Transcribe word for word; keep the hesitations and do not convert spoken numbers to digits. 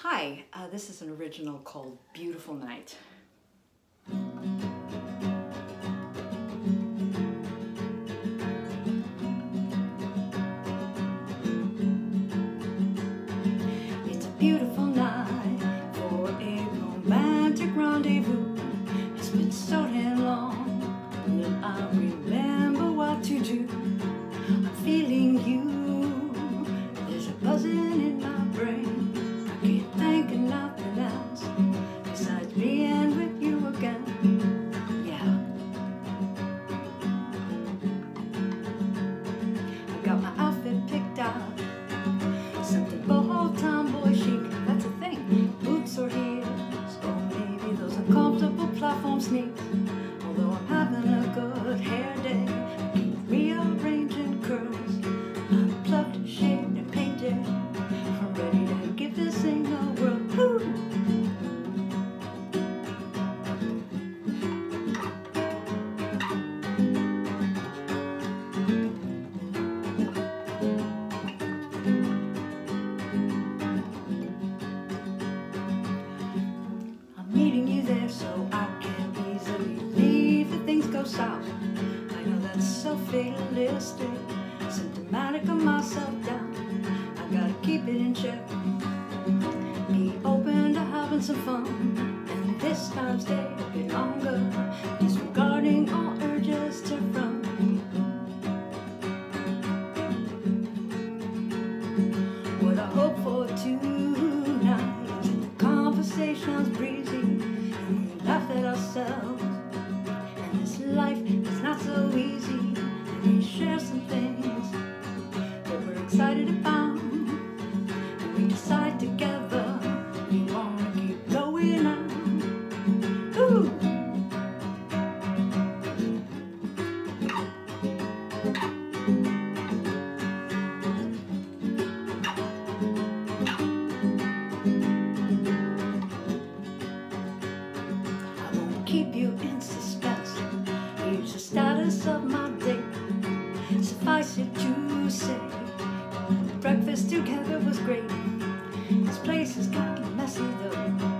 Hi, uh, this is an original called Beautiful Night. It's a beautiful night for a romantic rendezvous. It's been so damn long, will I remember what to do? I'm feeling you, there's a buzzing in my brain. I can't think of nothing else besides being with you again. Yeah. I got my outfit picked out, something bold, tomboy chic, that's a thing. Boots or heels, or maybe those uncomfortable platform sneaks. Although I'm having a good hair day, I keep rearranging curls. I'm plucked, shaved, and painted. I'm ready to give this thing a whirl. Woo! I'm meeting you there so I can easily leave if things go south. I know that's so fatalistic, symptomatic of my self-doubt. I gotta keep it in check, be open to having some fun, and this time stay a bit longer, disregarding all urges to run. What I hope for tonight is that the conversation's breezy, and we laugh at ourselves, and this life is not so easy, and we share some things that we're excited about, and we decide together we wanna keep going on. Ooh. I won't keep you in suspense. Here's the status of my day. Suffice it to say, breakfast together was great. This place is kinda messy though.